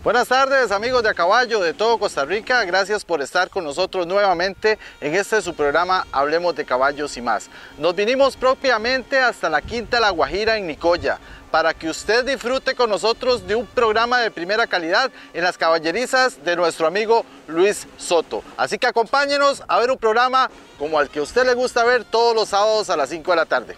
Buenas tardes amigos de A Caballo de todo Costa Rica, gracias por estar con nosotros nuevamente en este su programa Hablemos de Caballos y Más. Nos vinimos propiamente hasta la Quinta La Guajira en Nicoya para que usted disfrute con nosotros de un programa de primera calidad en las caballerizas de nuestro amigo Luis Soto. Así que acompáñenos a ver un programa como al que a usted le gusta ver todos los sábados a las 5 de la tarde.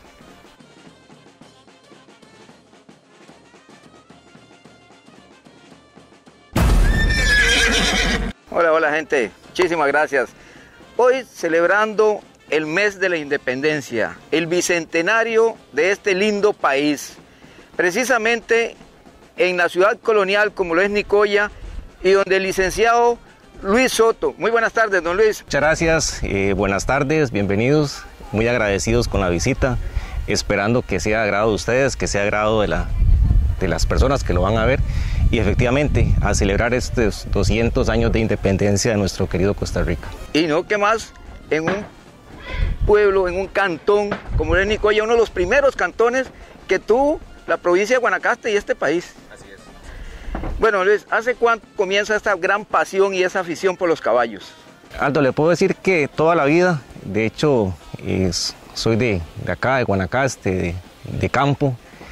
Hola gente, muchísimas gracias. Hoy celebrando el mes de la independencia, el bicentenario de este lindo país, precisamente en la ciudad colonial como lo es Nicoya y donde el licenciado Luis Soto. Muy buenas tardes, don Luis. Muchas gracias, buenas tardes, bienvenidos, muy agradecidos con la visita, esperando que sea de agrado de ustedes, que sea de agrado de las personas que lo van a ver y efectivamente a celebrar estos 200 años de independencia de nuestro querido Costa Rica. Y no que más, en un pueblo, en un cantón como es Nicoya, uno de los primeros cantones que tuvo la provincia de Guanacaste y este país. Así es. Bueno Luis, ¿hace cuánto comienza esta gran pasión y esa afición por los caballos? Aldo, le puedo decir que toda la vida, de hecho soy de acá, de Guanacaste, de campo.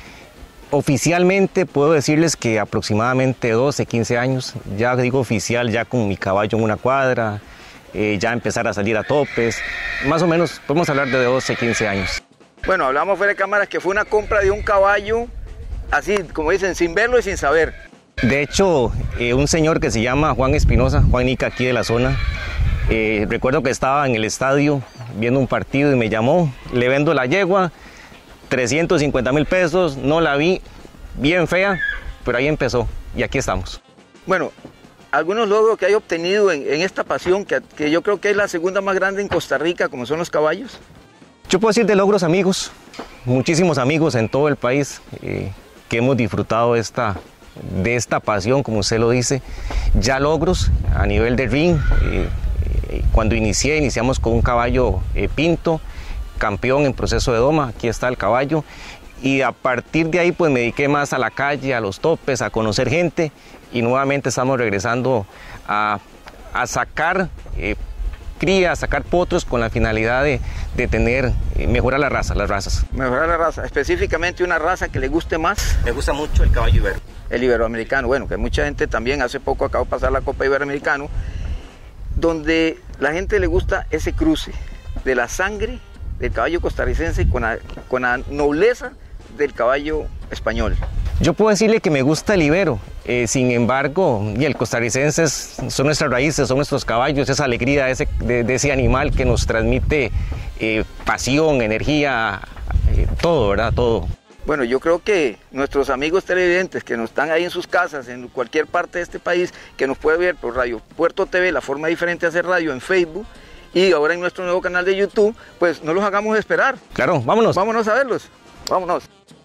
Oficialmente puedo decirles que aproximadamente 12, 15 años, ya digo oficial, ya con mi caballo en una cuadra, ya empezar a salir a topes, más o menos podemos hablar de 12, 15 años. Bueno, hablamos fuera de cámaras que fue una compra de un caballo, así como dicen, sin verlo y sin saber. De hecho, un señor que se llama Juan Espinosa, Juan Nica, aquí de la zona, recuerdo que estaba en el estadio viendo un partido y me llamó, le vendo la yegua, 350,000 pesos, no la vi, bien fea, pero ahí empezó y aquí estamos. Bueno, algunos logros que hay obtenido en esta pasión, que yo creo que es la segunda más grande en Costa Rica, como son los caballos. Yo puedo decir de logros amigos, muchísimos amigos en todo el país que hemos disfrutado de esta pasión, como usted lo dice. Ya logros a nivel de ring, cuando iniciamos con un caballo pinto, campeón en proceso de doma, aquí está el caballo, y a partir de ahí pues me dediqué más a la calle, a los topes, a conocer gente, y nuevamente estamos regresando a sacar cría, a sacar potros con la finalidad de mejorar las razas. Mejorar la raza, específicamente una raza que le guste más. Me gusta mucho el caballo ibero. El iberoamericano, bueno, que mucha gente también, hace poco acabo de pasar la Copa Iberoamericano, donde la gente le gusta ese cruce de la sangre del caballo costarricense con la nobleza del caballo español. Yo puedo decirle que me gusta el ibero, sin embargo, y el costarricense son nuestras raíces, son nuestros caballos, esa alegría de ese animal que nos transmite pasión, energía, todo, ¿verdad? Todo. Bueno, yo creo que nuestros amigos televidentes que nos están ahí en sus casas, en cualquier parte de este país, que nos puede ver por Radio Puerto TV, la forma diferente de hacer radio en Facebook, y ahora en nuestro nuevo canal de YouTube, pues no los hagamos esperar. Claro, vámonos. Vámonos a verlos, vámonos.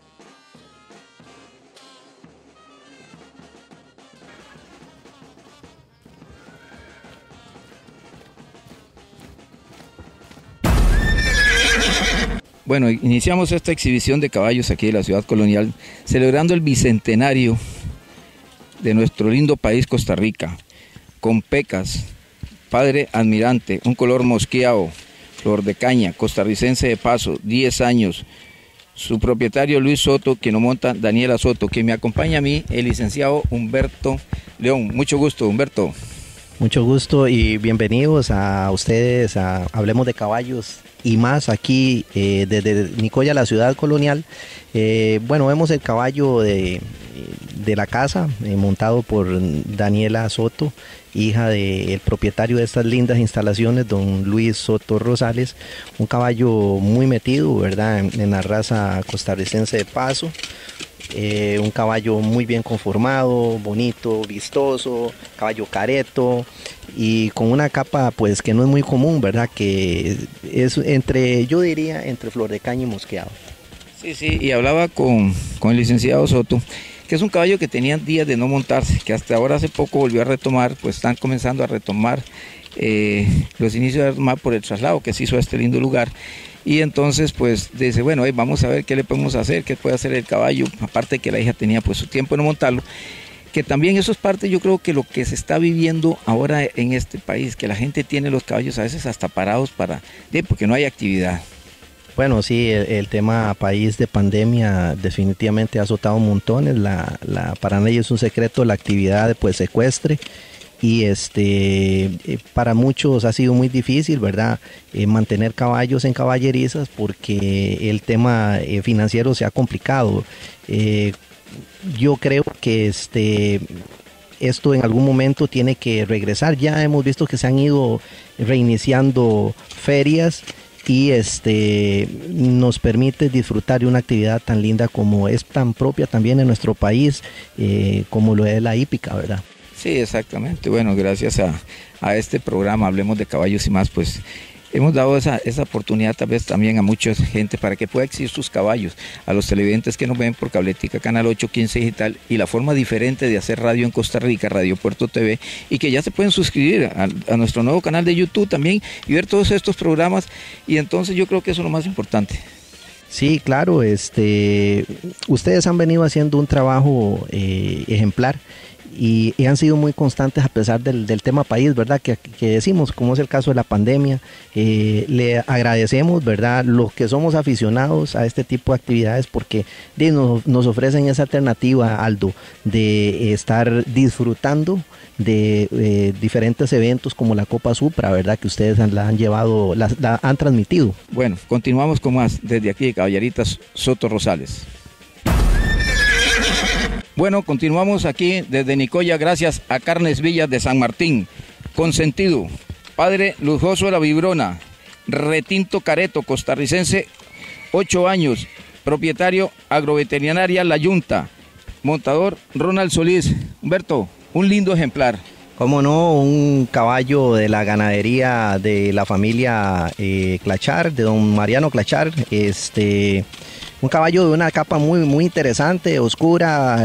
Bueno, iniciamos esta exhibición de caballos aquí en la ciudad colonial, celebrando el bicentenario de nuestro lindo país Costa Rica, con pecas, padre admirante, un color mosqueado, flor de caña, costarricense de paso, 10 años. Su propietario Luis Soto, quien lo monta Daniela Soto, que me acompaña a mí, el licenciado Humberto León. Mucho gusto, Humberto. Mucho gusto y bienvenidos a ustedes a Hablemos de Caballos y Más aquí desde Nicoya, la ciudad colonial. Bueno, vemos el caballo de la casa montado por Daniela Soto, hija del propietario de estas lindas instalaciones, don Luis Soto Rosales. Un caballo muy metido, ¿verdad?, en la raza costarricense de paso. Un caballo muy bien conformado, bonito, vistoso, caballo careto y con una capa pues que no es muy común, ¿verdad?, que es yo diría entre flor de caña y mosqueado. Sí, y hablaba con el licenciado Soto, que es un caballo que tenía días de no montarse, que hasta ahora hace poco volvió a retomar, pues están comenzando a retomar los inicios de retomar por el traslado que se hizo a este lindo lugar. Y entonces pues dice, bueno, vamos a ver qué le podemos hacer, qué puede hacer el caballo, aparte de que la hija tenía pues su tiempo de no montarlo. que también eso es parte, yo creo que lo que se está viviendo ahora en este país, que la gente tiene los caballos a veces hasta parados porque no hay actividad. Bueno, sí, el tema país de pandemia definitivamente ha azotado montones. Para nadie es un secreto la actividad pues ecuestre, y para muchos ha sido muy difícil, ¿verdad? Mantener caballos en caballerizas porque el tema financiero se ha complicado. Yo creo que esto en algún momento tiene que regresar. Ya hemos visto que se han ido reiniciando ferias y nos permite disfrutar de una actividad tan linda como es tan propia también en nuestro país, como lo es la hípica, ¿verdad? Sí, exactamente. Bueno, gracias a este programa Hablemos de Caballos y Más, pues hemos dado esa oportunidad tal vez también a mucha gente para que pueda exhibir sus caballos, a los televidentes que nos ven por Cabletica Canal 815 Digital, y la forma diferente de hacer radio en Costa Rica, Radio Puerto TV, y que ya se pueden suscribir a nuestro nuevo canal de YouTube también y ver todos estos programas, y entonces yo creo que eso es lo más importante. Sí, claro, ustedes han venido haciendo un trabajo ejemplar. Y han sido muy constantes a pesar del tema país, ¿verdad? Que decimos, como es el caso de la pandemia. Le agradecemos, ¿verdad? Los que somos aficionados a este tipo de actividades, porque nos ofrecen esa alternativa, Aldo, de estar disfrutando de diferentes eventos como la Copa Supra, ¿verdad? Que ustedes la han llevado, la han transmitido. Bueno, continuamos con más desde aquí de Caballeritas Soto Rosales. Bueno, continuamos aquí desde Nicoya, gracias a Carnes Villas de San Martín. Consentido, padre lujoso de la Vibrona, retinto careto, costarricense, 8 años, propietario agroveterinaria La Yunta, montador Ronald Solís. Humberto, un lindo ejemplar. Cómo no, un caballo de la ganadería de la familia Clachar, de don Mariano Clachar, un caballo de una capa muy, muy interesante, oscura,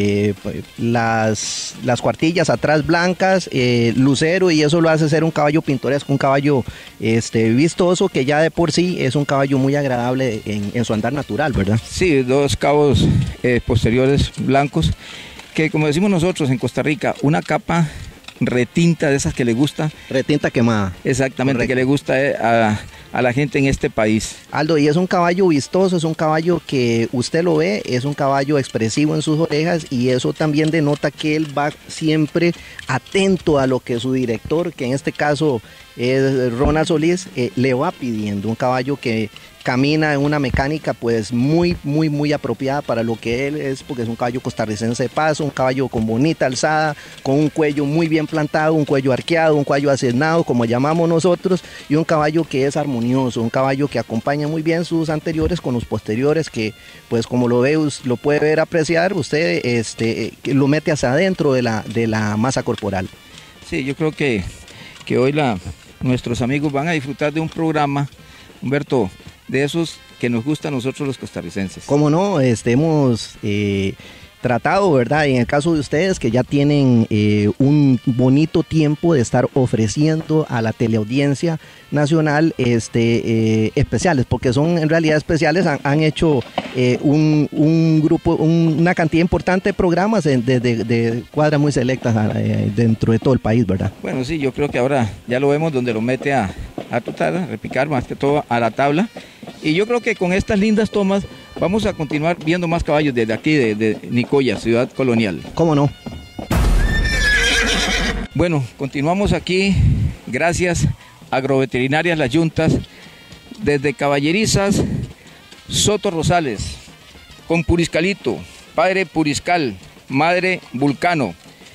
las cuartillas atrás blancas, lucero, y eso lo hace ser un caballo pintoresco, un caballo vistoso, que ya de por sí es un caballo muy agradable en su andar natural, ¿verdad? Sí, 2 cabos posteriores blancos, que como decimos nosotros en Costa Rica, una capa retinta de esas que le gusta. Retinta quemada. Exactamente, correcto. Que le gusta a la gente en este país. Aldo, y es un caballo vistoso, es un caballo que usted lo ve, es un caballo expresivo en sus orejas, y eso también denota que él va siempre atento a lo que su director, que en este caso es Ronald Solís, le va pidiendo. Un caballo que camina en una mecánica pues muy, muy, muy apropiada para lo que él es, porque es un caballo costarricense de paso, un caballo con bonita alzada, con un cuello muy bien plantado, un cuello arqueado, un cuello acernado, como llamamos nosotros, y un caballo que es armonioso, un caballo que acompaña muy bien sus anteriores con los posteriores, que pues como lo ve, lo puede ver, apreciar usted, que lo mete hacia adentro de la masa corporal. Sí, yo creo que hoy nuestros amigos van a disfrutar de un programa, Humberto, de esos que nos gustan a nosotros los costarricenses. Cómo no, hemos tratado, ¿verdad? En el caso de ustedes que ya tienen un bonito tiempo de estar ofreciendo a la teleaudiencia nacional especiales, porque son en realidad especiales, han hecho un grupo, una cantidad importante de programas de cuadras muy selectas dentro de todo el país, ¿verdad? Bueno, sí, yo creo que ahora ya lo vemos donde lo mete a trotar, a repicar, más que todo a la tabla, y yo creo que con estas lindas tomas vamos a continuar viendo más caballos desde aquí, de Nicoya, ciudad colonial. ¿Cómo no? Bueno, continuamos aquí, gracias a Agroveterinarias Las Yuntas, desde Caballerizas, Soto Rosales, con Puriscalito, padre Puriscal, madre Vulcano.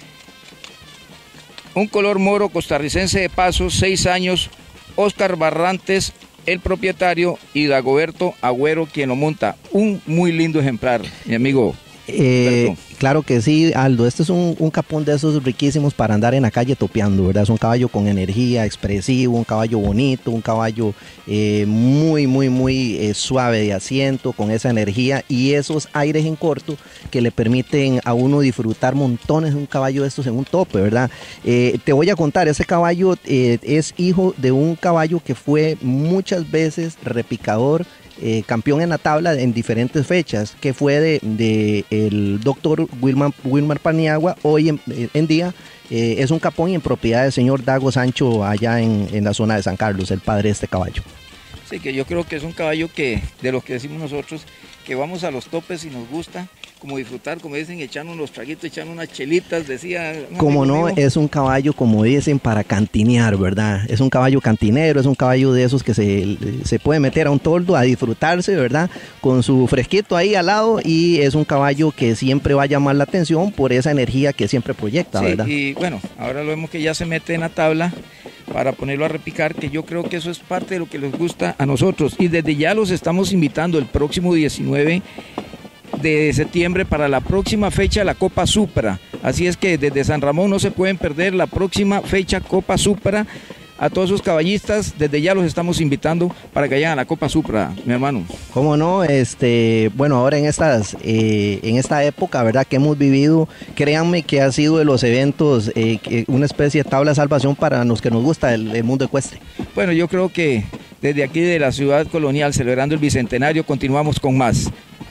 Un color moro costarricense de paso, 6 años, Óscar Barrantes, el propietario, y Dagoberto Agüero, quien lo monta. Un muy lindo ejemplar, mi amigo. Claro que sí, Aldo, este es un capón de esos riquísimos para andar en la calle topeando, ¿verdad? Es un caballo con energía, expresivo, un caballo bonito, un caballo muy, muy, muy suave de asiento, con esa energía y esos aires en corto que le permiten a uno disfrutar montones de un caballo de estos en un tope, ¿verdad? Te voy a contar, ese caballo es hijo de un caballo que fue muchas veces repicador campeón en la tabla en diferentes fechas, que fue de el doctor Wilmar Paniagua. Hoy en día es un capón y en propiedad del señor Dago Sancho allá en la zona de San Carlos, el padre de este caballo. Sí, que yo creo que es un caballo que, de los que decimos nosotros, que vamos a los topes y nos gusta, como disfrutar, como dicen, echando unos traguitos, echando unas chelitas, decía. Como no, es un caballo, como dicen, para cantinear, ¿verdad? Es un caballo cantinero, es un caballo de esos que se puede meter a un toldo a disfrutarse, ¿verdad? Con su fresquito ahí al lado, y es un caballo que siempre va a llamar la atención por esa energía que siempre proyecta, sí, ¿verdad? Y bueno, ahora lo vemos que ya se mete en la tabla para ponerlo a repicar, que yo creo que eso es parte de lo que les gusta a nosotros, y desde ya los estamos invitando el próximo 19 de septiembre para la próxima fecha de la Copa Supra. Así es que desde San Ramón no se pueden perder la próxima fecha Copa Supra. A todos esos caballistas, desde ya los estamos invitando para que vayan a la Copa Supra, mi hermano. Cómo no, bueno, ahora en esta época, ¿verdad?, que hemos vivido, créanme que ha sido de los eventos una especie de tabla de salvación para los que nos gusta el mundo ecuestre. Bueno, yo creo que desde aquí de la ciudad colonial, celebrando el Bicentenario, continuamos con más.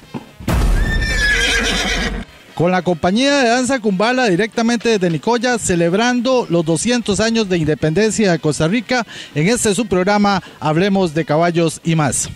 Con la compañía de danza Kumbala directamente desde Nicoya, celebrando los 200 años de independencia de Costa Rica, en este su programa Hablemos de Caballos y Más.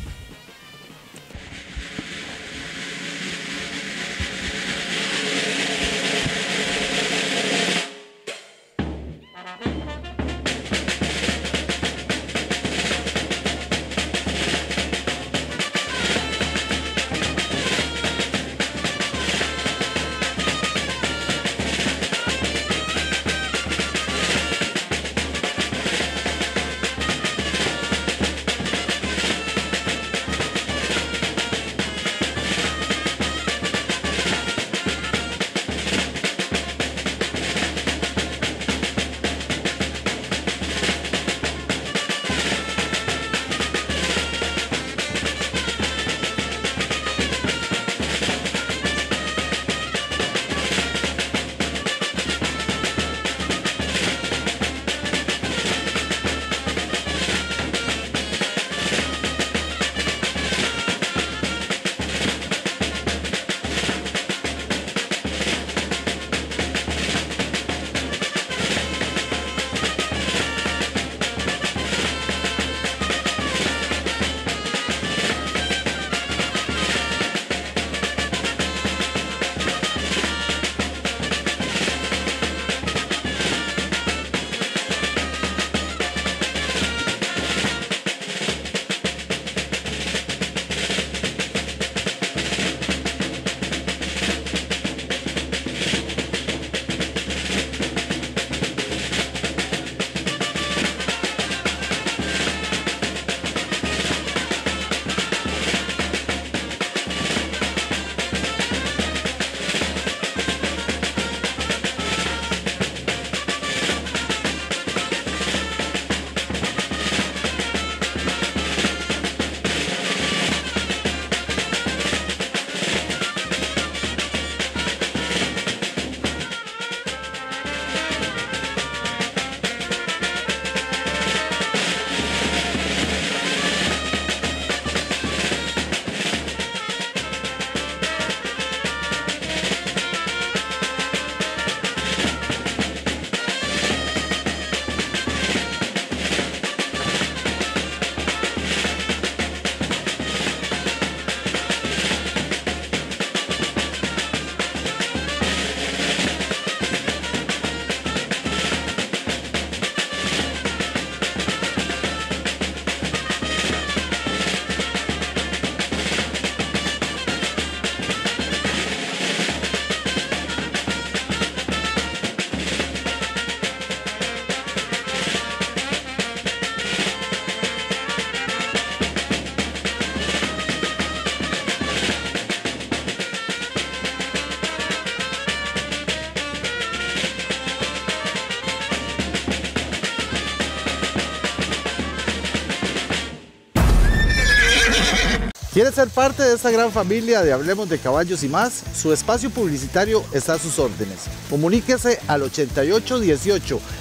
¿Quiere ser parte de esta gran familia de Hablemos de Caballos y Más? Su espacio publicitario está a sus órdenes. Comuníquese al 8818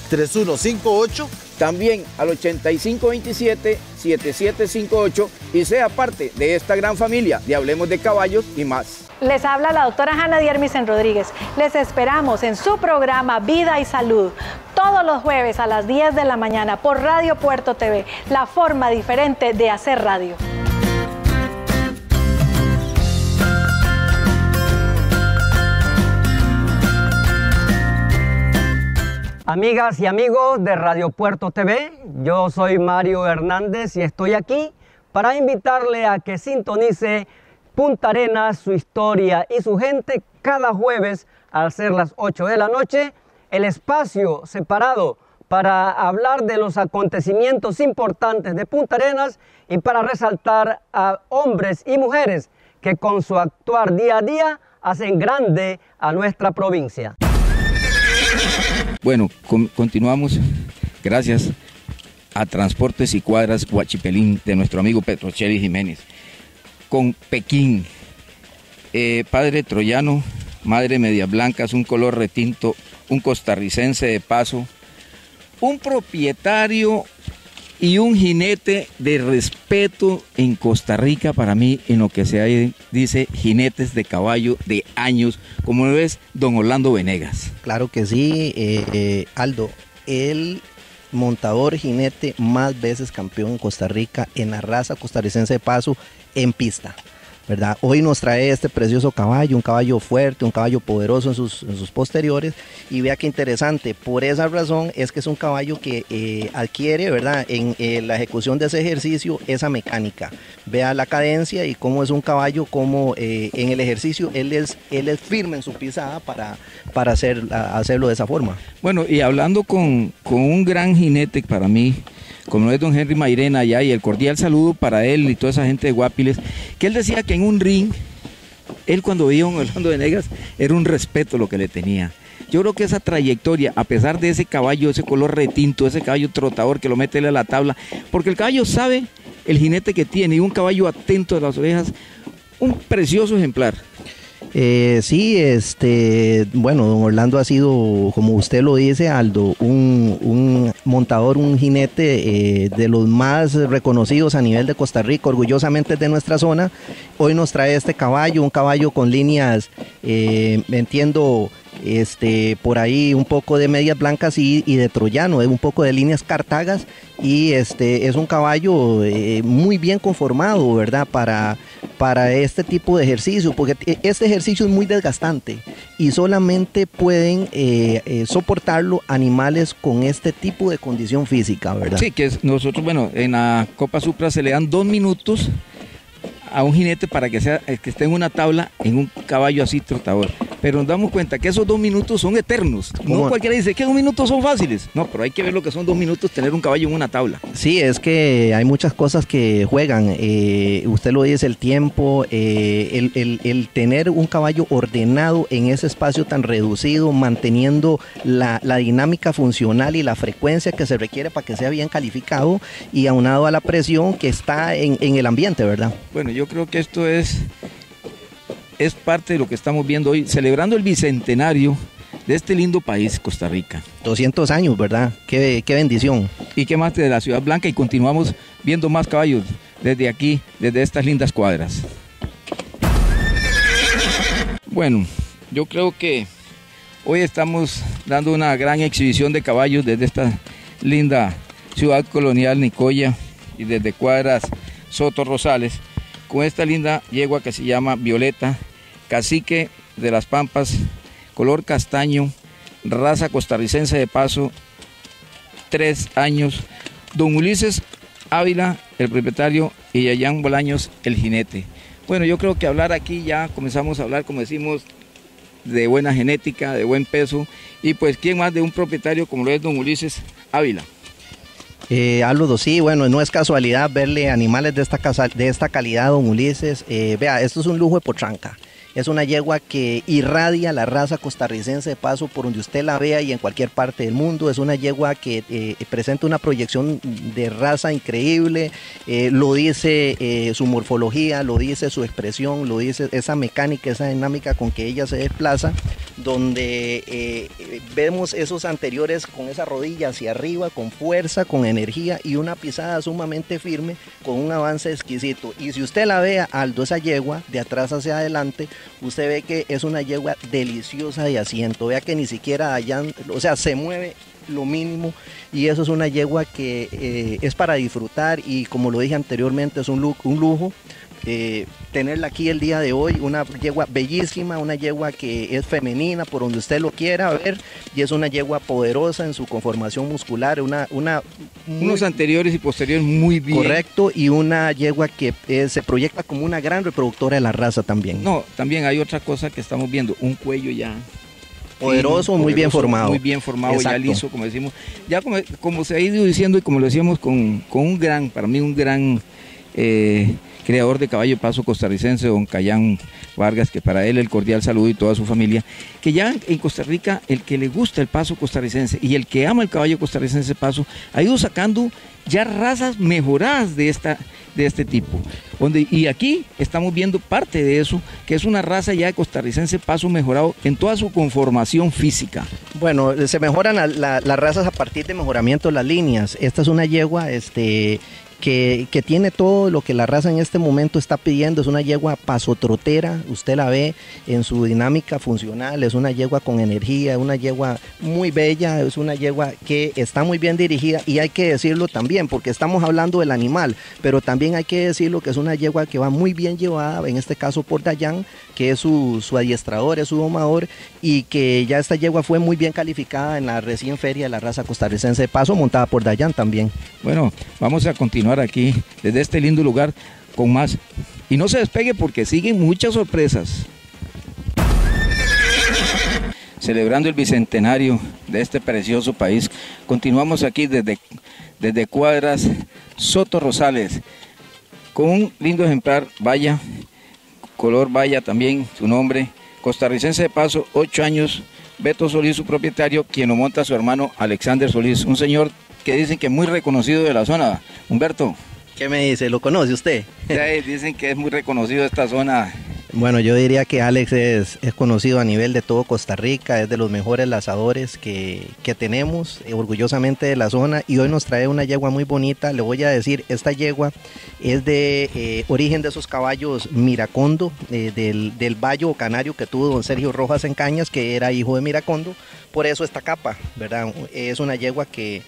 3158. También al 8527-7758 y sea parte de esta gran familia de Hablemos de Caballos y Más. Les habla la doctora Hanna Diermisen Rodríguez. Les esperamos en su programa Vida y Salud todos los jueves a las 10 de la mañana por Radio Puerto TV, la forma diferente de hacer radio. Amigas y amigos de Radio Puerto TV, yo soy Mario Hernández y estoy aquí para invitarle a que sintonice Punta Arenas, su historia y su gente cada jueves al ser las 8 de la noche, el espacio separado para hablar de los acontecimientos importantes de Punta Arenas y para resaltar a hombres y mujeres que con su actuar día a día hacen grande a nuestra provincia. Bueno, continuamos gracias a Transportes y Cuadras Huachipelín de nuestro amigo Petrocelli Jiménez, con Pekín, padre troyano, madre medias blancas, un color retinto, un costarricense de paso, un propietario y un jinete de respeto en Costa Rica para mí, en lo que se dice jinetes de caballo de años, como lo es don Orlando Venegas. Claro que sí, Aldo, el montador jinete más veces campeón en Costa Rica en la raza costarricense de paso en pista, ¿verdad? Hoy nos trae este precioso caballo, un caballo fuerte, un caballo poderoso en sus posteriores, y vea qué interesante, por esa razón es que es un caballo que adquiere, ¿verdad?, en la ejecución de ese ejercicio, esa mecánica. Vea la cadencia y cómo es un caballo, como en el ejercicio él es firme en su pisada para hacerlo de esa forma. Bueno, y hablando con un gran jinete para mí, como es don Henry Mairena allá, y el cordial saludo para él y toda esa gente de Guapiles, que él decía que en un ring, él cuando veía a don Orlando Venegas, era un respeto lo que le tenía. Yo creo que esa trayectoria, a pesar de ese caballo, ese color retinto, ese caballo trotador que lo mete a la tabla, porque el caballo sabe el jinete que tiene, y un caballo atento de las orejas, un precioso ejemplar. Sí, bueno, don Orlando ha sido, como usted lo dice, Aldo, un montador, un jinete de los más reconocidos a nivel de Costa Rica, orgullosamente de nuestra zona. Hoy nos trae este caballo, un caballo con líneas, entiendo, por ahí un poco de medias blancas y de troyano, un poco de líneas cartagas, y es un caballo muy bien conformado, ¿verdad?, para este tipo de ejercicio, porque este ejercicio es muy desgastante y solamente pueden soportarlo animales con este tipo de condición física, ¿verdad? Sí, que nosotros, bueno, en la Copa Supra se le dan 2 minutos a un jinete para que esté en una tabla en un caballo así trotador, pero nos damos cuenta que esos 2 minutos son eternos. No cualquiera dice que 2 minutos son fáciles, no, pero hay que ver lo que son 2 minutos tener un caballo en una tabla. Sí, es que hay muchas cosas que juegan, usted lo dice, el tiempo, el tener un caballo ordenado en ese espacio tan reducido, manteniendo la dinámica funcional y la frecuencia que se requiere para que sea bien calificado, y aunado a la presión que está en el ambiente, ¿verdad? Bueno, yo creo que esto es parte de lo que estamos viendo hoy, celebrando el bicentenario de este lindo país, Costa Rica. 200 años, ¿verdad? Qué bendición. Y qué más de la Ciudad Blanca, y continuamos viendo más caballos desde aquí, desde estas lindas cuadras. Bueno, yo creo que hoy estamos dando una gran exhibición de caballos desde esta linda ciudad colonial Nicoya y desde Cuadras Soto Rosales, con esta linda yegua que se llama Violeta, cacique de las Pampas, color castaño, raza costarricense de paso, 3 años, don Ulises Ávila, el propietario, y Yayán Bolaños, el jinete. Bueno, yo creo que hablar aquí ya comenzamos a hablar, como decimos, de buena genética, de buen peso, y pues quién más de un propietario como lo es don Ulises Ávila. Aldo, sí, bueno, no es casualidad verle animales de esta calidad, don Ulises. Vea, esto es un lujo de potranca. Es una yegua que irradia la raza costarricense de paso por donde usted la vea y en cualquier parte del mundo. Es una yegua que presenta una proyección de raza increíble, lo dice su morfología, lo dice su expresión, lo dice esa mecánica, esa dinámica con que ella se desplaza, donde vemos esos anteriores con esa rodilla hacia arriba, con fuerza, con energía y una pisada sumamente firme, con un avance exquisito. Y si usted la ve, Aldo, esa yegua de atrás hacia adelante, usted ve que es una yegua deliciosa de asiento. Vea que ni siquiera allá, o sea, se mueve lo mínimo, y eso es una yegua que es para disfrutar, y como lo dije anteriormente, es un lujo tenerla aquí el día de hoy. Una yegua bellísima, una yegua que es femenina por donde usted lo quiera ver, y es una yegua poderosa en su conformación muscular, unos anteriores y posteriores muy bien. Correcto, y una yegua que se proyecta como una gran reproductora de la raza también. No, también hay otra cosa que estamos viendo, un cuello ya poderoso, muy bien formado. Muy bien formado, exacto, ya liso, como decimos. Ya como se ha ido diciendo y como lo decíamos con un gran, para mí un gran creador de caballo de paso costarricense, don Cayán Vargas, que para él el cordial saludo y toda su familia, que ya en Costa Rica el que le gusta el paso costarricense y el que ama el caballo costarricense paso, ha ido sacando ya razas mejoradas de este tipo. Y aquí estamos viendo parte de eso, que es una raza ya de costarricense paso mejorado en toda su conformación física. Bueno, se mejoran las razas a partir de mejoramiento de las líneas. Esta es una yegua que tiene todo lo que la raza en este momento está pidiendo. Es una yegua pasotrotera, usted la ve en su dinámica funcional, es una yegua con energía, es una yegua muy bella, es una yegua que está muy bien dirigida, y hay que decirlo también, porque estamos hablando del animal, pero también hay que decirlo que es una yegua que va muy bien llevada, en este caso por Dayan, que es su adiestrador, es su domador, y que ya esta yegua fue muy bien calificada en la recién feria de la raza costarricense de paso, montada por Dayan también. Bueno, vamos a continuar aquí desde este lindo lugar con más, y no se despegue porque siguen muchas sorpresas. Celebrando el bicentenario de este precioso país, continuamos aquí desde Cuadras Soto Rosales con un lindo ejemplar valla, color valla también, su nombre, costarricense de paso, 8 años, Beto Solís, su propietario, quien lo monta su hermano Alexander Solís, un señor que dicen que es muy reconocido de la zona. Humberto. ¿Qué me dice? ¿Lo conoce usted? Sí, dicen que es muy reconocido de esta zona. Bueno, yo diría que Alex es conocido a nivel de todo Costa Rica, es de los mejores lazadores que tenemos, orgullosamente de la zona, y hoy nos trae una yegua muy bonita. Le voy a decir, esta yegua es de origen de esos caballos Miracondo, del vallo canario que tuvo don Sergio Rojas en Cañas, que era hijo de Miracondo, por eso esta capa, ¿verdad? Es una yegua que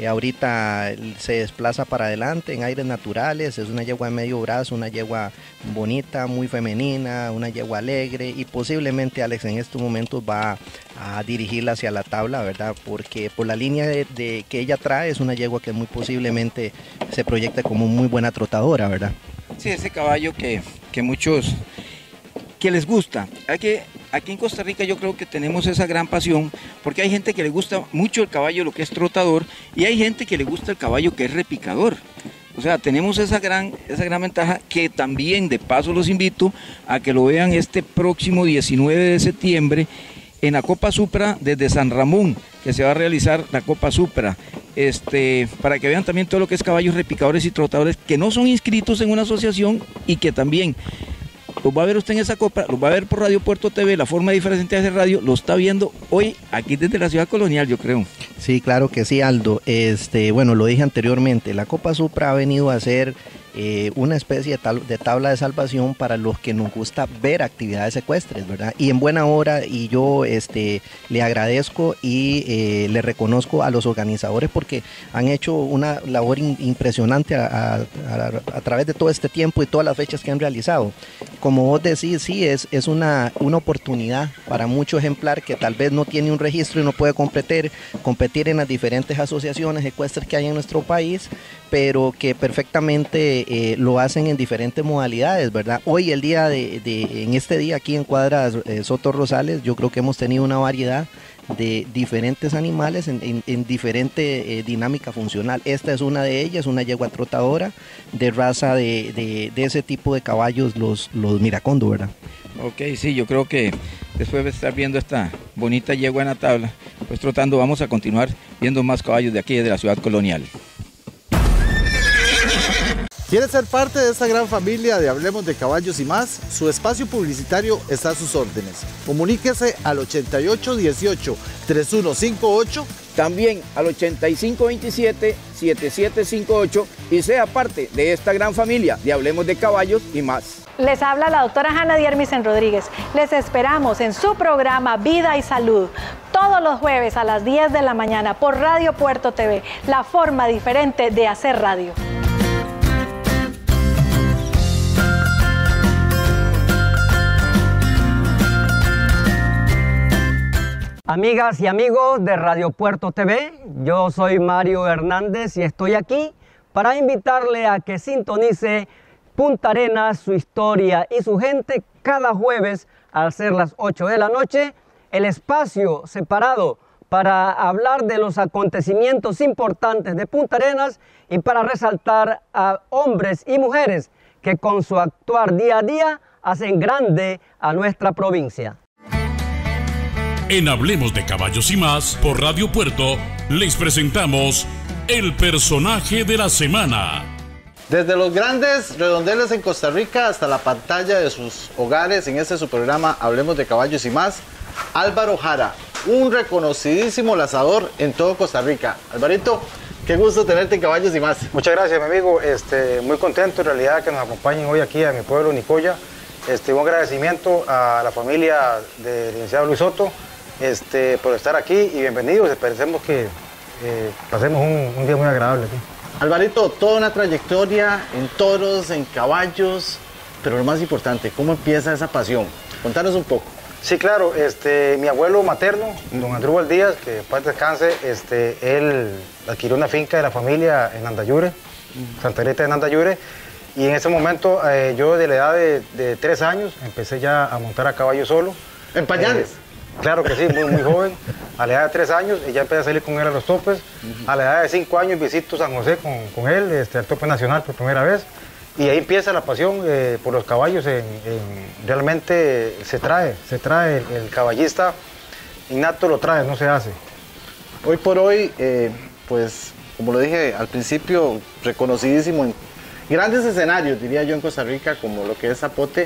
ahorita se desplaza para adelante en aires naturales, es una yegua de medio brazo, una yegua bonita, muy femenina, una yegua alegre, y posiblemente Alex en estos momentos va a dirigirla hacia la tabla, ¿verdad? Porque por la línea de que ella trae, es una yegua que muy posiblemente se proyecta como muy buena trotadora, ¿verdad? Sí, ese caballo que muchos que les gusta. Aquí en Costa Rica yo creo que tenemos esa gran pasión, porque hay gente que le gusta mucho el caballo, lo que es trotador, y hay gente que le gusta el caballo que es repicador. O sea, tenemos esa gran ventaja, que también de paso los invito a que lo vean este próximo 19 de septiembre en la Copa Supra desde San Ramón, que se va a realizar la Copa Supra, para que vean también todo lo que es caballos repicadores y trotadores que no son inscritos en una asociación, y que también los va a ver usted en esa copa, los va a ver por Radio Puerto TV, la forma diferente de hacer radio, lo está viendo hoy aquí desde la ciudad colonial, yo creo. Sí, claro que sí, Aldo. Bueno, lo dije anteriormente, la Copa Supra ha venido a ser una especie de tabla de salvación para los que nos gusta ver actividades ecuestres, ¿verdad? Y en buena hora, y yo le agradezco y le reconozco a los organizadores, porque han hecho una labor impresionante a través de todo este tiempo y todas las fechas que han realizado. Como vos decís, sí, es una oportunidad para mucho ejemplar que tal vez no tiene un registro y no puede competir en las diferentes asociaciones ecuestres que hay en nuestro país, pero que perfectamente lo hacen en diferentes modalidades, ¿verdad? Hoy, en este día aquí en Cuadras Soto Rosales, yo creo que hemos tenido una variedad de diferentes animales en diferente dinámica funcional. Esta es una de ellas, una yegua trotadora de raza de ese tipo de caballos, los Miracondo, ¿verdad? Ok, sí, yo creo que después de estar viendo esta bonita yegua en la tabla, pues trotando, vamos a continuar viendo más caballos de aquí, de la ciudad colonial. ¿Quiere ser parte de esta gran familia de Hablemos de Caballos y Más? Su espacio publicitario está a sus órdenes. Comuníquese al 8818-3158. También al 8527-7758 y sea parte de esta gran familia de Hablemos de Caballos y Más. Les habla la doctora Hanna Diermisen Rodríguez. Les esperamos en su programa Vida y Salud todos los jueves a las 10 de la mañana por Radio Puerto TV, la forma diferente de hacer radio. Amigas y amigos de Radio Puerto TV, yo soy Mario Hernández y estoy aquí para invitarle a que sintonice Punta Arenas, su historia y su gente cada jueves al ser las 8 de la noche, el espacio separado para hablar de los acontecimientos importantes de Punta Arenas y para resaltar a hombres y mujeres que con su actuar día a día hacen grande a nuestra provincia. En Hablemos de Caballos y Más, por Radio Puerto, les presentamos el personaje de la semana. Desde los grandes redondeles en Costa Rica hasta la pantalla de sus hogares en este su programa Hablemos de Caballos y Más, Álvaro Jara, un reconocidísimo lazador en todo Costa Rica. Alvarito, qué gusto tenerte en Caballos y Más. Muchas gracias, mi amigo. Muy contento en realidad que nos acompañen hoy aquí a mi pueblo, Nicoya. Un agradecimiento a la familia del licenciado Luis Soto por estar aquí y bienvenidos. Esperemos que pasemos un día muy agradable aquí. Alvarito, toda una trayectoria en toros, en caballos, pero lo más importante, ¿cómo empieza esa pasión? Contanos un poco. Sí, claro, mi abuelo materno, don Andrúbal Díaz, que en paz descanse, él adquirió una finca de la familia en Andayure, Santa Rita de Nandayure, y en ese momento yo de la edad de 3 años empecé ya a montar a caballo solo. ¿En pañales? Claro que sí, muy joven. A la edad de 3 años ya empecé a salir con él a los topes. A la edad de 5 años visito San José con él, al tope nacional por primera vez. Y ahí empieza la pasión por los caballos. Realmente se trae el caballista innato, lo trae, no se hace. Hoy por hoy, pues como lo dije al principio, reconocidísimo en grandes escenarios, diría yo, en Costa Rica, como lo que es Zapote.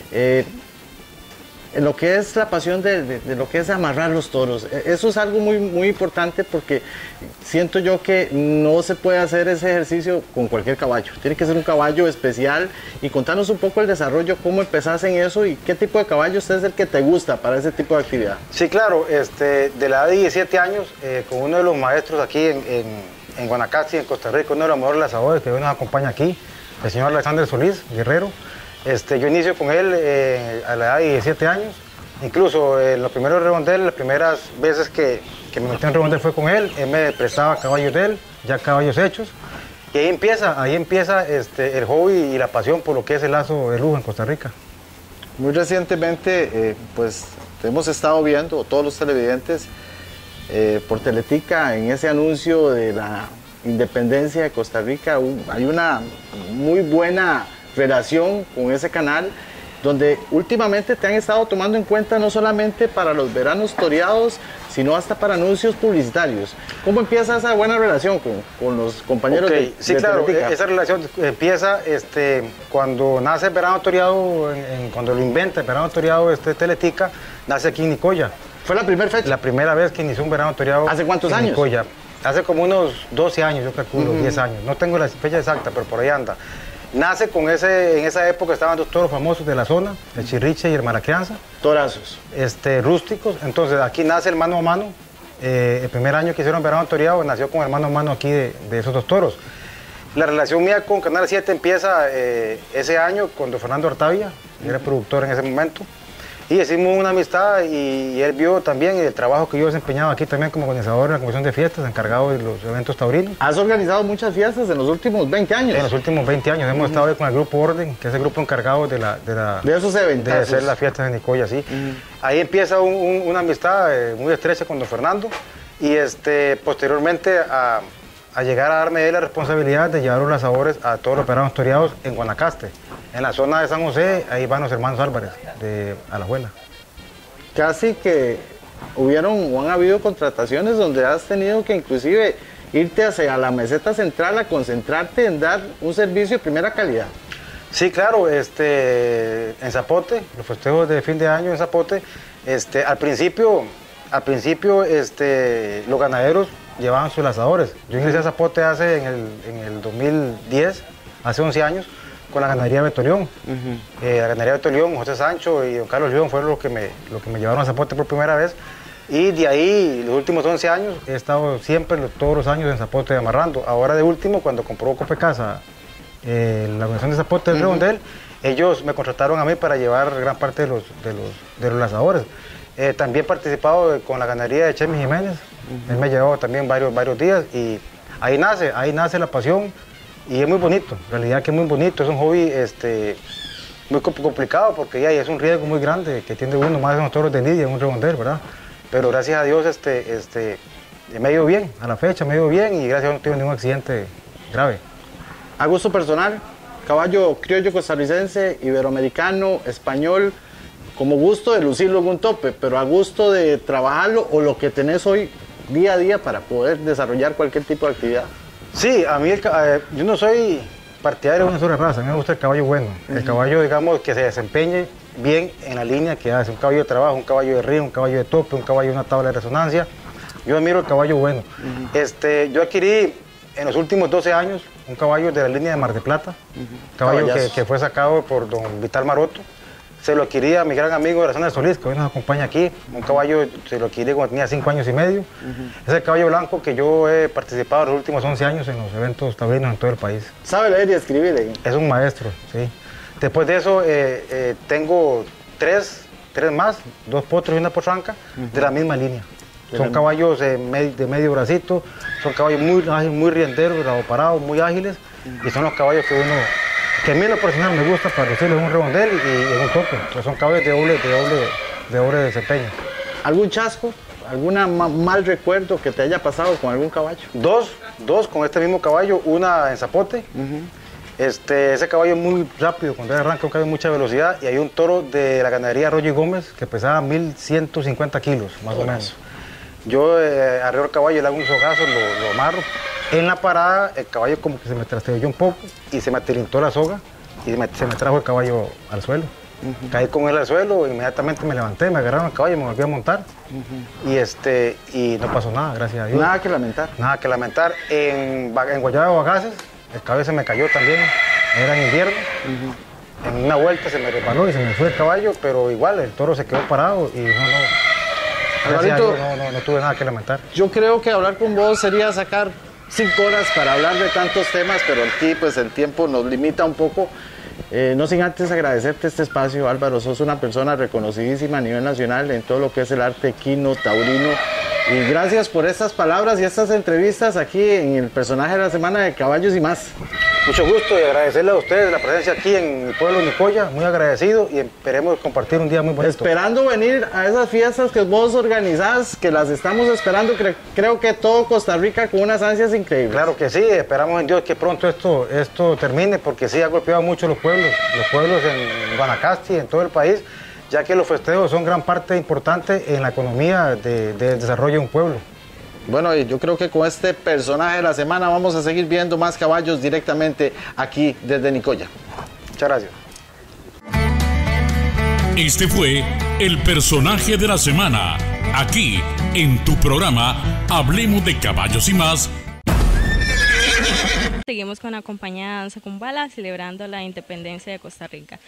En lo que es la pasión de lo que es amarrar los toros. Eso es algo muy importante porque siento yo que no se puede hacer ese ejercicio con cualquier caballo. Tiene que ser un caballo especial. Y contanos un poco el desarrollo, cómo empezás en eso y qué tipo de caballo usted es el que te gusta para ese tipo de actividad. Sí, claro. De la edad de 17 años, con uno de los maestros aquí en Guanacaste, en Costa Rica, uno de los mejores lazadores que hoy nos acompaña aquí, el señor Alexander Solís, guerrero. Yo inicio con él a la edad de 17 años, incluso en los primeros redondeles, las primeras veces que me metí en redondel fue con él me prestaba caballos de él, ya caballos hechos, y ahí empieza el hobby y la pasión por lo que es el lazo de lujo en Costa Rica. Muy recientemente, pues hemos estado viendo, todos los televidentes, por Teletica, en ese anuncio de la independencia de Costa Rica, hay una muy buena relación con ese canal, donde últimamente te han estado tomando en cuenta no solamente para los veranos toreados, sino hasta para anuncios publicitarios. ¿Cómo empieza esa buena relación con los compañeros de claro, Teletica? Esa relación empieza cuando nace el verano toreado, cuando lo inventa el verano toreado Teletica, nace aquí en Nicoya. ¿Fue la primera fecha? La primera vez que inició un verano toreado. ¿Hace cuántos años? Nicoya. Hace como unos 12 años, yo calculo, 10 años. No tengo la fecha exacta, pero por ahí anda. Nace con en esa época estaban 2 toros famosos de la zona, el Chirriche y el Maracrianza. Torazos. Rústicos. Entonces aquí nace el mano a mano. El primer año que hicieron verano toreado nació con el mano a mano aquí de esos 2 toros. La relación mía con Canal 7 empieza ese año con don Fernando Artavia, que era productor en ese momento. Y hicimos una amistad y él vio también el trabajo que yo he desempeñado aquí también como organizador de la comisión de fiestas, encargado de los eventos taurinos. ¿Has organizado muchas fiestas en los últimos 20 años? En los últimos 20 años. Hemos estado ahí con el Grupo Orden, que es el grupo encargado de esos eventos. De hacer las fiestas de Nicoya, sí. Ahí empieza una amistad muy estrecha con don Fernando y posteriormente a a llegar a darme la responsabilidad de llevar los lanzadores a todos los operados toreados en Guanacaste. En la zona de San José, ahí van los hermanos Álvarez, de Alajuela. Casi que hubieron o han habido contrataciones donde has tenido que inclusive irte hacia la meseta central a concentrarte en dar un servicio de primera calidad. Sí, claro, en Zapote, los festejos de fin de año en Zapote, al principio los ganaderos llevaban sus lanzadores. Yo ingresé a Zapote en el 2010, hace 11 años, con la ganadería de Betolión. La ganadería de Betolión, José Sancho y don Carlos León fueron los que me llevaron a Zapote por primera vez. Y de ahí, los últimos 11 años, he estado siempre, todos los años en Zapote amarrando. Ahora de último, cuando compró Copecasa, la organización de Zapote del Redondel, ellos me contrataron a mí para llevar gran parte de los lanzadores. También he participado con la ganadería de Chemi Jiménez. Él me ha llevado también varios días y ahí nace la pasión y es muy bonito, en realidad que es muy bonito, es un hobby muy complicado porque ya es un riesgo muy grande que tiene uno más en los toros de lidia, en un redondel, ¿verdad? Pero gracias a Dios me ha ido bien, a la fecha me ha ido bien y gracias a Dios no tengo ningún accidente grave. A gusto personal, caballo criollo costarricense, iberoamericano, español, como gusto de lucirlo en un tope, pero a gusto de trabajarlo o lo que tenés hoy día a día para poder desarrollar cualquier tipo de actividad. Sí, a mí yo no soy partidario de una sola raza, a mí me gusta el caballo bueno, el caballo, digamos, que se desempeñe bien en la línea que hace, un caballo de trabajo, un caballo de río, un caballo de tope, un caballo de una tabla de resonancia. Yo admiro el caballo bueno. Yo adquirí en los últimos 12 años un caballo de la línea de Mar de Plata, caballo que fue sacado por don Vital Maroto. Se lo adquirí a mi gran amigo de la zona de Solís, que hoy nos acompaña aquí. Un caballo se lo adquirí cuando tenía 5 años y medio. Es el caballo blanco que yo he participado en los últimos 11 años en los eventos taurinos en todo el país. ¿Sabe leer y escribir? Es un maestro, sí. Después de eso tengo tres más, 2 potros y una potranca de la misma línea. Son caballos de medio bracito, son caballos muy rienderos, parados, muy ágiles y son los caballos que a mí en lo personal me gusta para lucirlos en un redondel y en un tope, pues son caballos de doble desempeño. ¿Algún chasco? ¿Algún mal recuerdo que te haya pasado con algún caballo? Dos con este mismo caballo, una en Zapote. Ese caballo es muy rápido, cuando él arranca un caballo de mucha velocidad y hay un toro de la ganadería Roger Gómez que pesaba 1150 kilos, más o menos. Yo arreo el caballo, le hago un sogazo, lo amarro. En la parada el caballo como que se me trastabilló un poco y se me atilintó la soga y se me trajo el caballo al suelo. Caí con él al suelo, inmediatamente me levanté, me agarraron el caballo y me volví a montar. Y no pasó nada, gracias a Dios. Nada que lamentar. Nada que lamentar. En Guayaba de Bagaces, el caballo se me cayó también, era en invierno. En una vuelta se me resbaló y se me fue el caballo, pero igual el toro se quedó parado y no tuve nada que lamentar. Yo creo que hablar con vos sería sacar 5 horas para hablar de tantos temas, pero aquí pues el tiempo nos limita un poco. No sin antes agradecerte este espacio, Álvaro. Sos una persona reconocidísima a nivel nacional en todo lo que es el arte equino, taurino. Y gracias por estas palabras y estas entrevistas aquí en el personaje de la semana de Caballos y Más. Mucho gusto y agradecerle a ustedes la presencia aquí en el pueblo de Nicoya, muy agradecido y esperemos compartir un día muy bonito. Esperando venir a esas fiestas que vos organizás, que las estamos esperando, creo que todo Costa Rica con unas ansias increíbles. Claro que sí, esperamos en Dios que pronto esto termine, porque sí ha golpeado mucho los pueblos en Guanacaste y en todo el país, ya que los festejos son gran parte importante en la economía del desarrollo de un pueblo. Bueno, y yo creo que con este personaje de la semana vamos a seguir viendo más caballos directamente aquí desde Nicoya. Muchas gracias. Este fue el personaje de la semana, aquí en tu programa Hablemos de Caballos y Más. Seguimos con la compañía Danza con Bala celebrando la independencia de Costa Rica.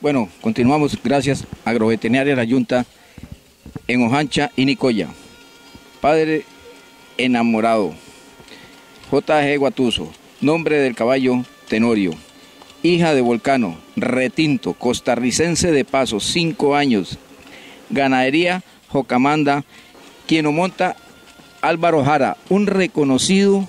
Bueno, continuamos gracias a Agroveterinaria La Yunta en Ojancha y Nicoya. Padre enamorado, J.G. Guatuso, nombre del caballo Tenorio, hija de Volcano, retinto, costarricense de paso, 5 años, ganadería Jocamanda, quien lo monta Álvaro Jara, un reconocido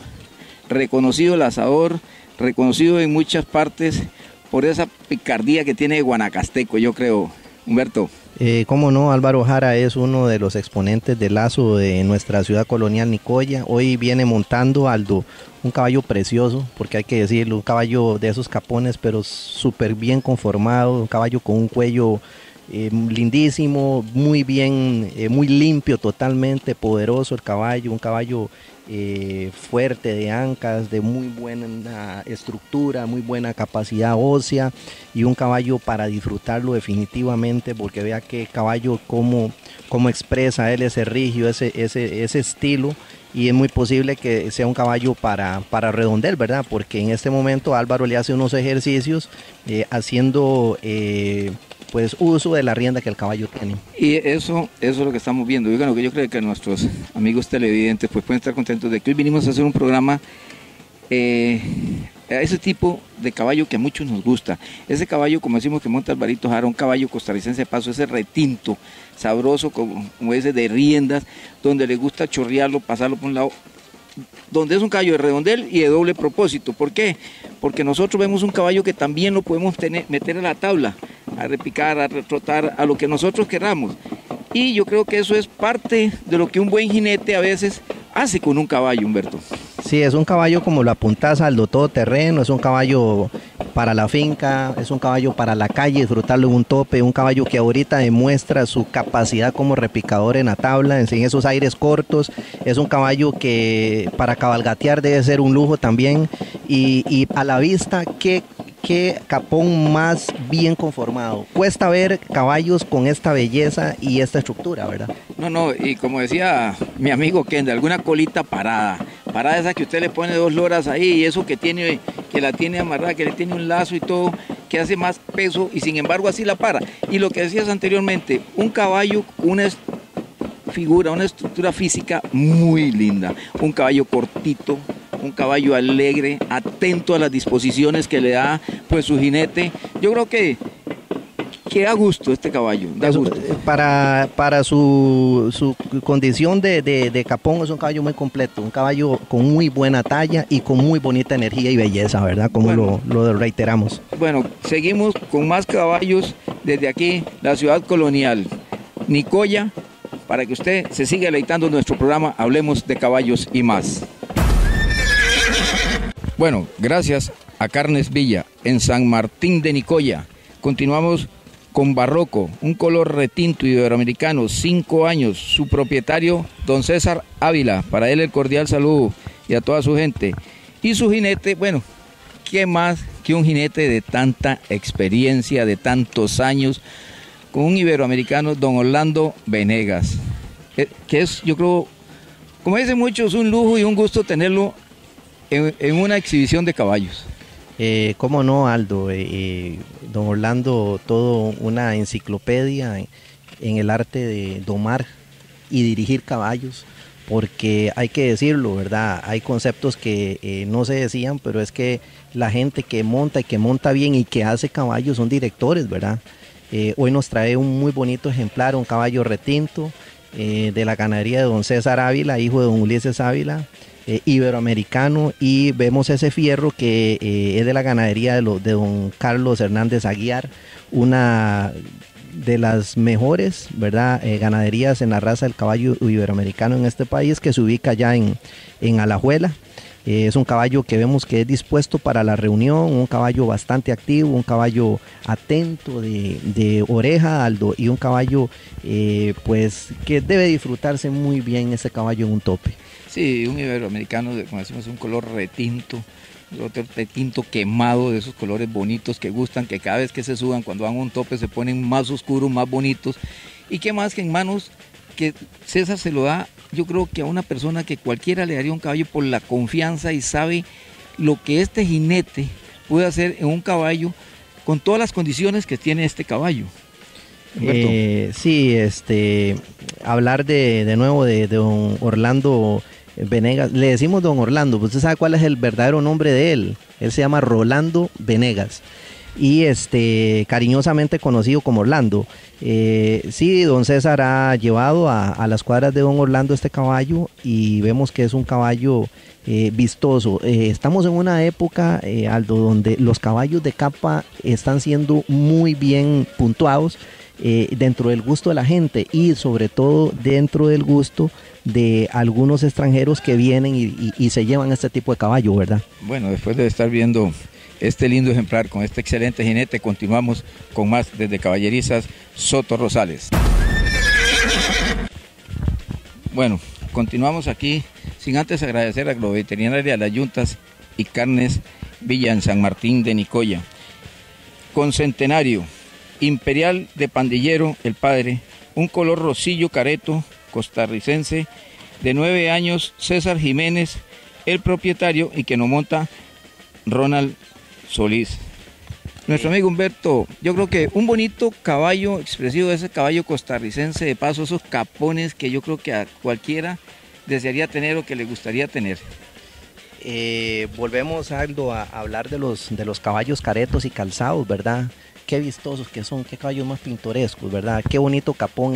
lazador, reconocido en muchas partes por esa picardía que tiene de guanacasteco, yo creo, Humberto. Cómo no, Álvaro Jara es uno de los exponentes del lazo de nuestra ciudad colonial Nicoya. Hoy viene montando, Aldo, un caballo precioso, porque hay que decirlo, un caballo de esos capones, pero súper bien conformado, un caballo con un cuello lindísimo, muy bien, muy limpio totalmente, poderoso el caballo, un caballo fuerte de ancas, de muy buena estructura, muy buena capacidad ósea y un caballo para disfrutarlo definitivamente, porque vea que caballo como expresa él ese rigio, ese estilo, y es muy posible que sea un caballo para redondel, ¿verdad? Porque en este momento Álvaro le hace unos ejercicios haciendo pues uso de la rienda que el caballo tiene. Y eso es lo que estamos viendo. Y bueno, yo creo que nuestros amigos televidentes pues pueden estar contentos de que hoy vinimos a hacer un programa a ese tipo de caballo que a muchos nos gusta. Ese caballo, como decimos, que monta Alvarito Jara, un caballo costarricense de paso, ese retinto, sabroso, como ese de riendas, donde le gusta chorrearlo, pasarlo por un lado, donde es un caballo de redondel y de doble propósito. ¿Por qué? Porque nosotros vemos un caballo que también lo podemos meter a la tabla, a repicar, a retrotar, a lo que nosotros queramos. Y yo creo que eso es parte de lo que un buen jinete a veces hace con un caballo, Humberto. Sí, es un caballo, como lo apuntas, Aldo, todoterreno, es un caballo para la finca, es un caballo para la calle, disfrutarlo en un tope, un caballo que ahorita demuestra su capacidad como repicador en la tabla, en esos aires cortos, es un caballo que para cabalgatear debe ser un lujo también, y a la vista, qué capón más bien conformado. Cuesta ver caballos con esta belleza y esta estructura, ¿verdad? No, y como decía mi amigo Kendall, alguna colita parada esa que usted le pone 2 loras ahí, y eso que la tiene amarrada, que le tiene un lazo y todo, que hace más peso, y sin embargo así la para. Y lo que decías anteriormente, un caballo, una estructura física muy linda, un caballo cortito, un caballo alegre, atento a las disposiciones que le da pues su jinete. Yo creo que da gusto este caballo, da gusto. Para su condición de capón, es un caballo muy completo, un caballo con muy buena talla y con muy bonita energía y belleza, ¿verdad? Como bueno, lo reiteramos. Bueno, seguimos con más caballos desde aquí, la ciudad colonial, Nicoya, para que usted se siga deleitando en nuestro programa Hablemos de Caballos y Más. Bueno, gracias a Carnes Villa, en San Martín de Nicoya. Continuamos con Barroco, un color retinto iberoamericano, 5 años, su propietario, don César Ávila, para él el cordial saludo y a toda su gente. Y su jinete, bueno, ¿qué más que un jinete de tanta experiencia, de tantos años, con un iberoamericano, don Orlando Venegas, que es, yo creo, como dicen muchos, un lujo y un gusto tenerlo en una exhibición de caballos? ¿Cómo no, Aldo? Don Orlando, todo una enciclopedia en el arte de domar y dirigir caballos, porque hay que decirlo, ¿verdad? Hay conceptos que no se decían, pero es que la gente que monta y que monta bien y que hace caballos son directores, ¿verdad? Hoy nos trae un muy bonito ejemplar, un caballo retinto de la ganadería de don César Ávila, hijo de don Ulises Ávila, iberoamericano, y vemos ese fierro que es de la ganadería de don Carlos Hernández Aguiar, una de las mejores, ¿verdad? Ganaderías en la raza del caballo iberoamericano en este país, que se ubica ya en Alajuela. Es un caballo que vemos que es dispuesto para la reunión, un caballo bastante activo, un caballo atento de oreja, Aldo, y un caballo pues que debe disfrutarse muy bien ese caballo en un tope. Sí, un iberoamericano, como decimos, un color retinto, otro retinto quemado, de esos colores bonitos que gustan, que cada vez que se suban, cuando van a un tope, se ponen más oscuros, más bonitos. Y qué más que en manos que César se lo da, yo creo que a una persona que cualquiera le daría un caballo por la confianza y sabe lo que este jinete puede hacer en un caballo con todas las condiciones que tiene este caballo. Sí, hablar de nuevo de don Orlando Venegas. Le decimos don Orlando, pues usted sabe cuál es el verdadero nombre de él. Él se llama Rolando Venegas y cariñosamente conocido como Orlando. Sí, don César ha llevado a las cuadras de don Orlando este caballo y vemos que es un caballo vistoso. Estamos en una época, Aldo, donde los caballos de capa están siendo muy bien puntuados dentro del gusto de la gente y sobre todo dentro del gusto de algunos extranjeros que vienen y se llevan este tipo de caballo, ¿verdad? Bueno, después de estar viendo este lindo ejemplar con este excelente jinete, continuamos con más desde Caballerizas Soto Rosales. Bueno, continuamos aquí sin antes agradecer a Agroveterinaria de las Yuntas y Carnes Villa en San Martín de Nicoya. Con Centenario, Imperial de Pandillero, el padre, un color rosillo careto, costarricense, de 9 años, César Jiménez, el propietario, y que nos monta Ronald Solís. Nuestro amigo Humberto, yo creo que un bonito caballo expresivo de ese caballo costarricense, de paso, esos capones que yo creo que a cualquiera desearía tener o que le gustaría tener. Volvemos, Aldo, a hablar de los caballos caretos y calzados, ¿verdad? Qué vistosos que son, qué caballos más pintorescos, ¿verdad? Qué bonito capón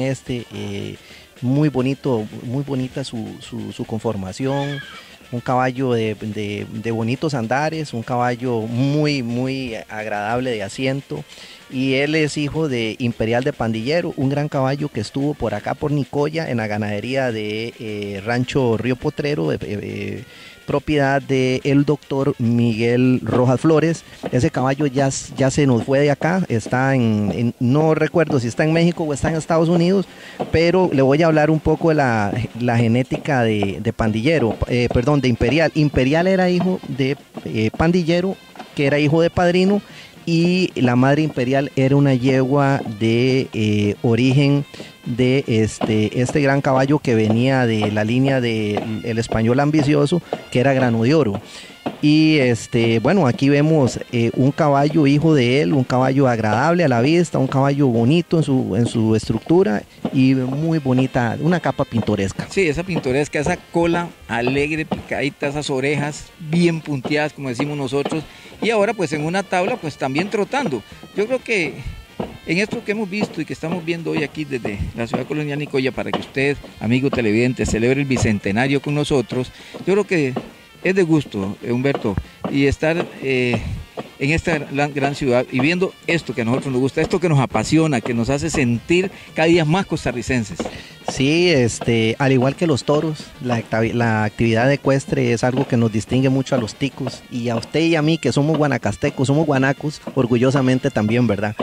muy bonito, muy bonita su conformación, un caballo de bonitos andares, un caballo muy agradable de asiento, y él es hijo de Imperial de Pandillero, un gran caballo que estuvo por acá por Nicoya en la ganadería de Rancho Río Potrero, propiedad del doctor Miguel Rojas Flores. Ese caballo ya se nos fue de acá, está no recuerdo si está en México o está en Estados Unidos, pero le voy a hablar un poco de la genética de Pandillero, de Imperial. Imperial era hijo de Pandillero, que era hijo de Padrino, y la madre Imperial era una yegua de origen de este gran caballo que venía de la línea del Español Ambicioso, que era Grano de Oro. Y bueno, aquí vemos un caballo hijo de él, un caballo agradable a la vista, un caballo bonito en su estructura y muy bonita, una capa pintoresca. Sí, esa pintoresca, esa cola alegre, picadita, esas orejas bien punteadas, como decimos nosotros, y ahora pues en una tabla pues también trotando. Yo creo que en esto que hemos visto y que estamos viendo hoy aquí desde la ciudad colonial Nicoya, para que usted, amigo televidente, celebre el bicentenario con nosotros, yo creo que es de gusto, Humberto, y estar en esta gran ciudad y viendo esto que a nosotros nos gusta, esto que nos apasiona, que nos hace sentir cada día más costarricenses. Sí, al igual que los toros, la actividad ecuestre es algo que nos distingue mucho a los ticos, y a usted y a mí, que somos guanacastecos, somos guanacos, orgullosamente también, ¿verdad?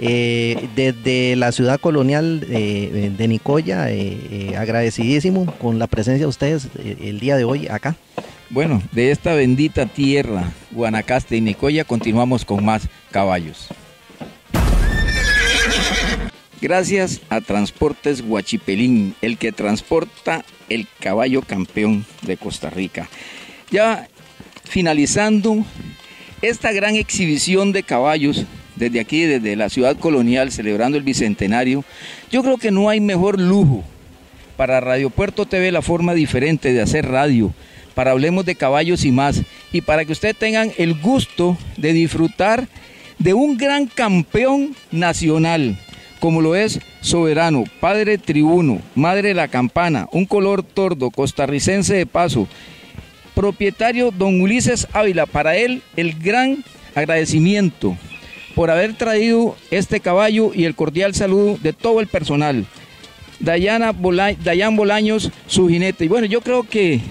Desde la ciudad colonial de Nicoya, agradecidísimo con la presencia de ustedes el día de hoy acá. Bueno, de esta bendita tierra, Guanacaste y Nicoya, continuamos con más caballos. Gracias a Transportes Huachipelín, el que transporta el caballo campeón de Costa Rica. Ya finalizando esta gran exhibición de caballos, desde aquí, desde la ciudad colonial, celebrando el bicentenario, yo creo que no hay mejor lujo para Radio Puerto TV, la forma diferente de hacer radio, para Hablemos de Caballos y más, y para que ustedes tengan el gusto de disfrutar de un gran campeón nacional, como lo es Soberano, padre tribuno, madre de la campana, un color tordo, costarricense de paso, propietario don Ulises Ávila. Para él el gran agradecimiento por haber traído este caballo y el cordial saludo de todo el personal. Dayan Bolaños, su jinete. Y bueno, yo creo que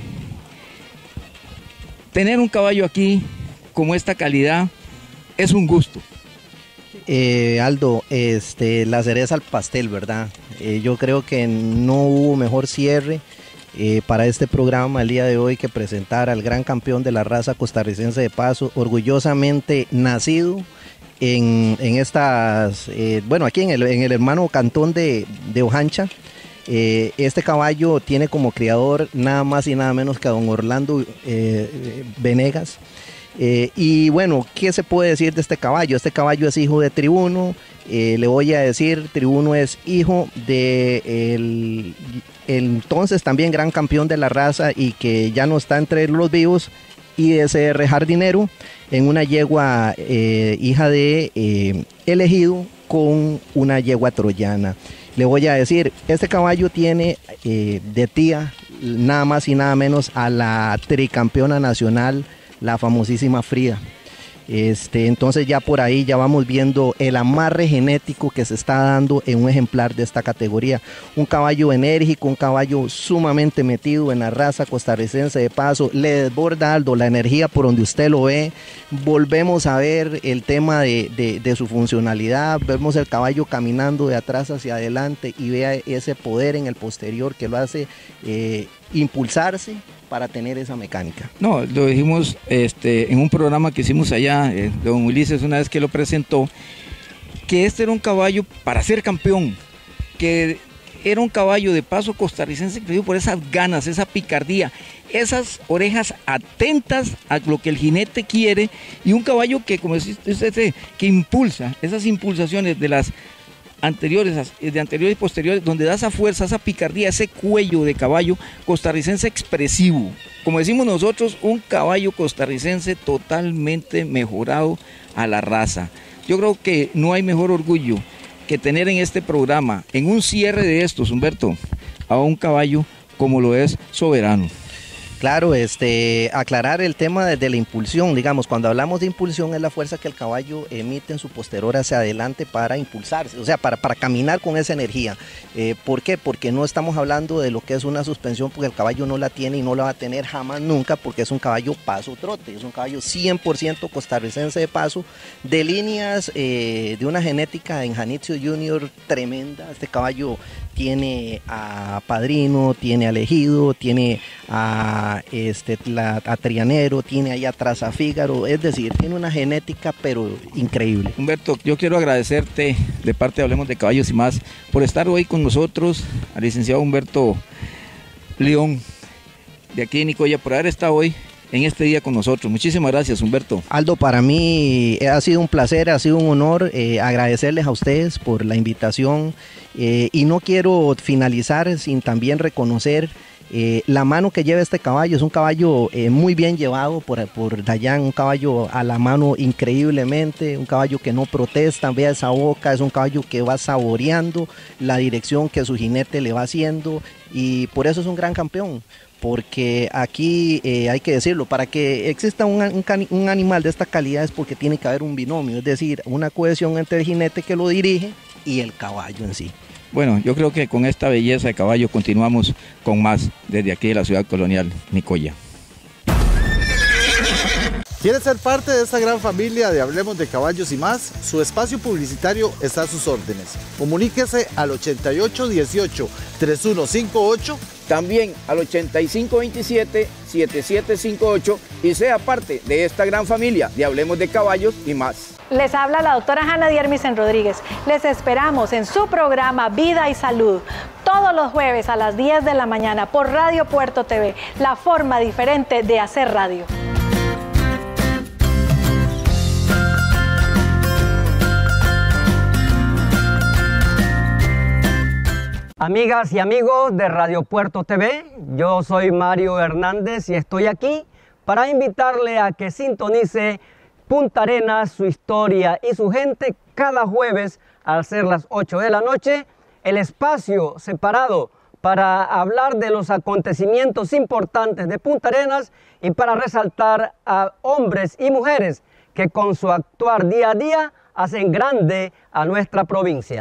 tener un caballo aquí como esta calidad es un gusto. Aldo, la cereza al pastel, ¿verdad? Yo creo que no hubo mejor cierre para este programa el día de hoy que presentar al gran campeón de la raza costarricense de paso, orgullosamente nacido en estas, bueno, aquí en el hermano cantón de Ojancha. Este caballo tiene como criador nada más y nada menos que a don Orlando Venegas. Y bueno, ¿qué se puede decir de este caballo? Este caballo es hijo de Tribuno. Le voy a decir, Tribuno es hijo de el entonces también gran campeón de la raza y que ya no está entre los vivos, ISR Jardinero, en una yegua hija de Elegido con una yegua troyana. Le voy a decir, este caballo tiene de tía nada más y nada menos a la tricampeona nacional, la famosísima Frida. Entonces ya por ahí ya vamos viendo el amarre genético que se está dando en un ejemplar de esta categoría. Un caballo enérgico, un caballo sumamente metido en la raza costarricense de paso, le desborda, Aldo, la energía por donde usted lo ve. Volvemos a ver el tema de su funcionalidad, vemos el caballo caminando de atrás hacia adelante y vea ese poder en el posterior que lo hace impulsarse para tener esa mecánica. No, lo dijimos en un programa que hicimos allá, don Ulises una vez que lo presentó, que este era un caballo para ser campeón, que era un caballo de paso costarricense creído por esas ganas, esa picardía, esas orejas atentas a lo que el jinete quiere, y un caballo que, como dice usted, que impulsa, esas impulsaciones de las anteriores y posteriores, donde da esa fuerza, esa picardía, ese cuello de caballo costarricense expresivo. Como decimos nosotros, un caballo costarricense totalmente mejorado a la raza. Yo creo que no hay mejor orgullo que tener en este programa, en un cierre de estos, Humberto, a un caballo como lo es Soberano. Claro, aclarar el tema de la impulsión, digamos, cuando hablamos de impulsión es la fuerza que el caballo emite en su posterior hacia adelante para impulsarse, o sea, para caminar con esa energía. ¿Por qué? Porque no estamos hablando de lo que es una suspensión, porque el caballo no la tiene y no la va a tener jamás nunca, porque es un caballo paso-trote, es un caballo 100% costarricense de paso, de líneas de una genética en Janitzio Junior tremenda. Este caballo tiene a Padrino, tiene a Elegido, tiene a Trianero, tiene ahí atrás a Fígaro, es decir, tiene una genética pero increíble. Humberto, yo quiero agradecerte de parte de Hablemos de Caballos y Más por estar hoy con nosotros, al licenciado Humberto León, de aquí de Nicoya, por haber estado hoy en este día con nosotros. Muchísimas gracias, Humberto. Aldo, para mí ha sido un placer, ha sido un honor agradecerles a ustedes por la invitación y no quiero finalizar sin también reconocer la mano que lleva este caballo. Es un caballo muy bien llevado por Dayan, un caballo a la mano increíblemente, un caballo que no protesta, vea esa boca, es un caballo que va saboreando la dirección que su jinete le va haciendo y por eso es un gran campeón. Porque aquí hay que decirlo, para que exista un animal de esta calidad es porque tiene que haber un binomio, es decir, una cohesión entre el jinete que lo dirige y el caballo en sí. Bueno, yo creo que con esta belleza de caballo continuamos con más desde aquí de la ciudad colonial Nicoya. ¿Quiere ser parte de esta gran familia de Hablemos de Caballos y Más? Su espacio publicitario está a sus órdenes. Comuníquese al 8818-3158. También al 8527-7758 y sea parte de esta gran familia de Hablemos de Caballos y Más. Les habla la doctora Hanna Diermisen Rodríguez. Les esperamos en su programa Vida y Salud todos los jueves a las 10 de la mañana por Radio Puerto TV, la forma diferente de hacer radio. Amigas y amigos de Radio Puerto TV, yo soy Mario Hernández y estoy aquí para invitarle a que sintonice Punta Arenas, su historia y su gente cada jueves al ser las 8 de la noche, el espacio separado para hablar de los acontecimientos importantes de Punta Arenas y para resaltar a hombres y mujeres que con su actuar día a día hacen grande a nuestra provincia.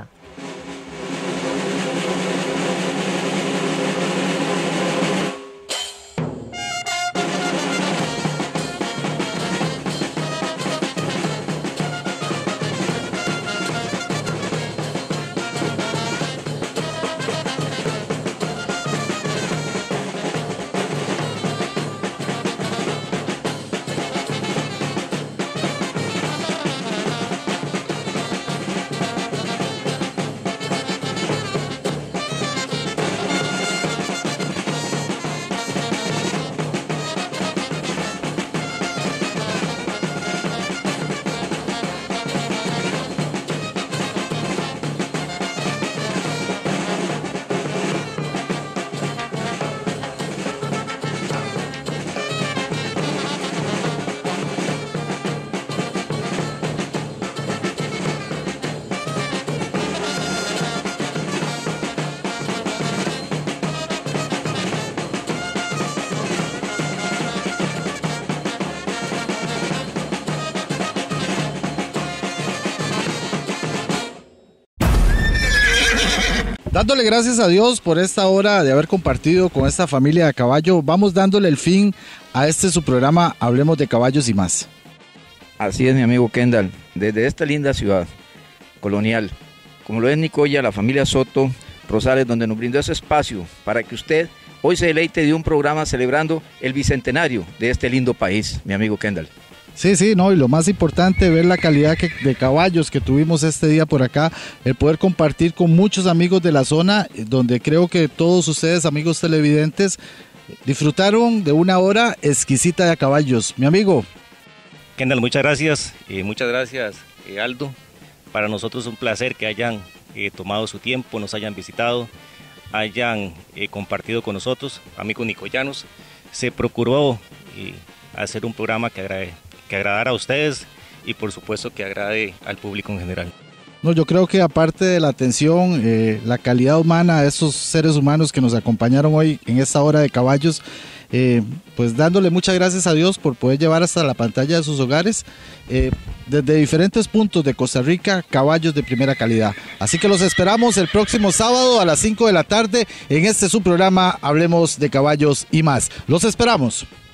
Dándole gracias a Dios por esta hora de haber compartido con esta familia de caballo, vamos dándole el fin a su programa Hablemos de Caballos y Más. Así es, mi amigo Kendall, desde esta linda ciudad colonial, como lo es Nicoya, la familia Soto Rosales, donde nos brindó ese espacio para que usted hoy se deleite de un programa celebrando el bicentenario de este lindo país, mi amigo Kendall. Sí, no, y lo más importante, ver la calidad de caballos que tuvimos este día por acá, el poder compartir con muchos amigos de la zona, donde creo que todos ustedes, amigos televidentes, disfrutaron de una hora exquisita de caballos. Mi amigo. Kendall, muchas gracias, Aldo. Para nosotros es un placer que hayan tomado su tiempo, nos hayan visitado, hayan compartido con nosotros, amigos nicoyanos. Se procuró hacer un programa que agradara a ustedes y por supuesto que agrade al público en general. No, yo creo que aparte de la atención, la calidad humana de esos seres humanos que nos acompañaron hoy en esta hora de caballos, pues dándole muchas gracias a Dios por poder llevar hasta la pantalla de sus hogares, desde diferentes puntos de Costa Rica, caballos de primera calidad. Así que los esperamos el próximo sábado a las 5 de la tarde en su programa Hablemos de Caballos y Más. Los esperamos.